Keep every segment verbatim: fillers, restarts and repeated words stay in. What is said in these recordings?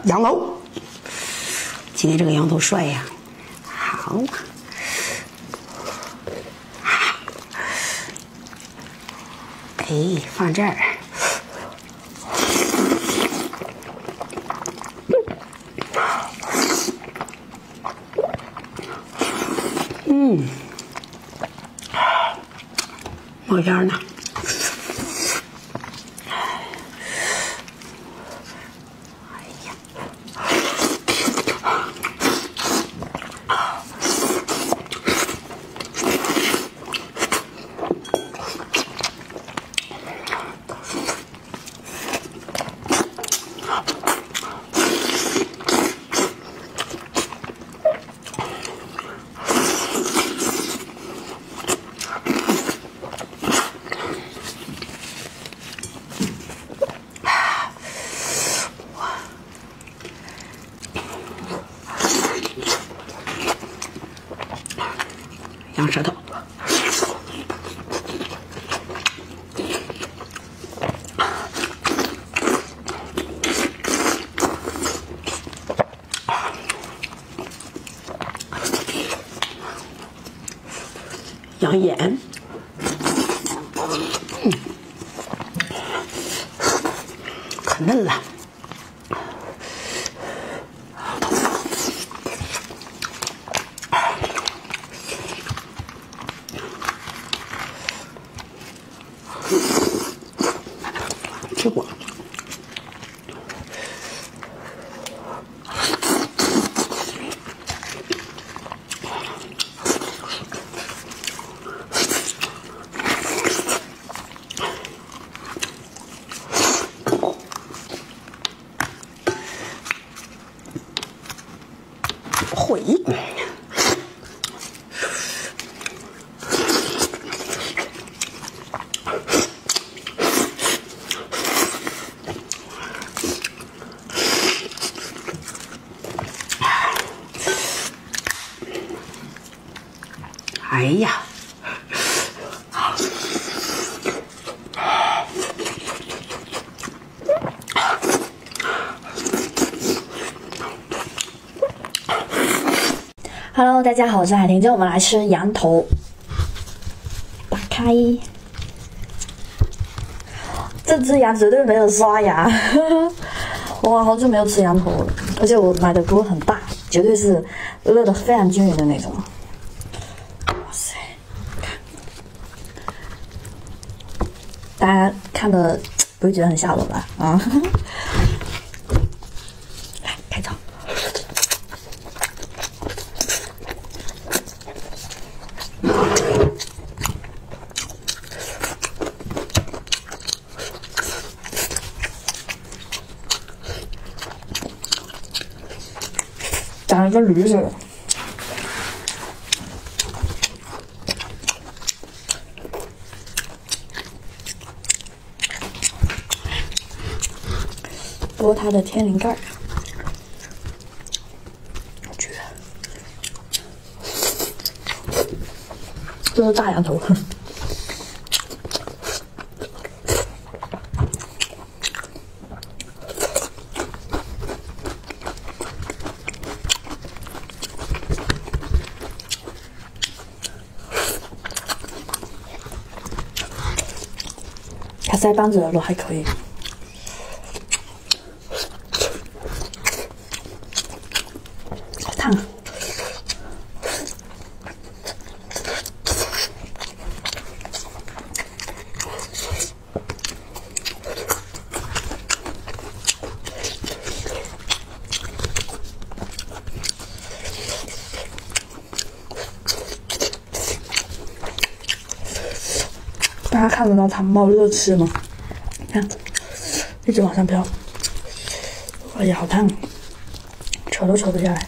羊头。今天这个羊头帅呀！好，哎，放这儿。嗯，冒烟呢。羊舌头，羊眼，嗯，可嫩了。吃过，会。哎呀， Hello， 大家好，我是海婷，今天我们来吃羊头。打开，这只羊绝对没有刷牙。哇，好久没有吃羊头了，而且我买的锅很大，绝对是热的非常均匀的那种。哇塞，看，大家看的不会觉得很吓人吧？啊，来开炒。长得跟驴似的。剥它的天灵盖，绝！这是大羊头。它腮帮子的肉还可以，好烫啊！大家看得到它冒热气吗？看，一直往上飘，哎呀，好烫，扯都扯不下来。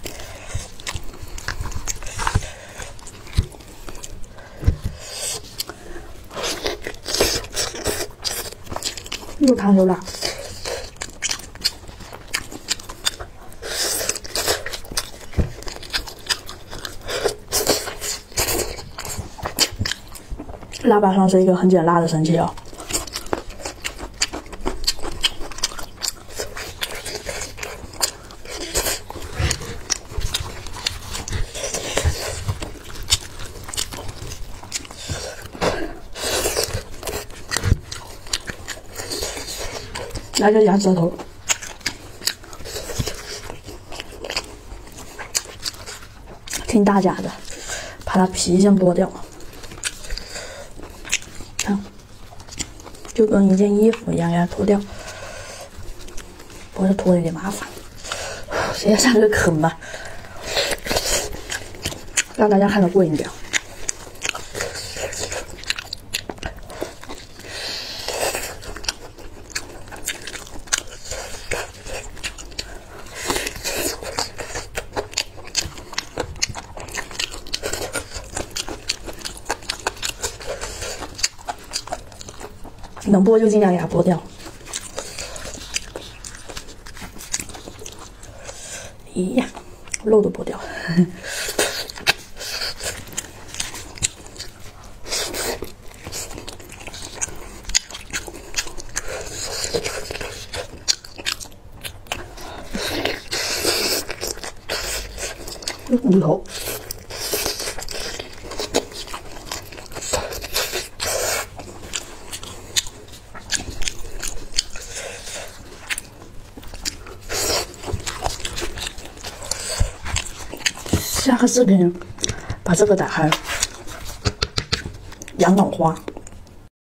又烫又辣。腊八蒜是一个很减辣的神器哦。 来个鸭舌头，听大家的，把它皮先剥掉。看，就跟一件衣服一样，给它脱掉。剥着脱的有点麻烦，直接下这个坑吧，让大家看着过瘾点。能剥就尽量给它剥掉。咦呀，肉都剥掉了。骨头。下个视频把这个打开，养脑花。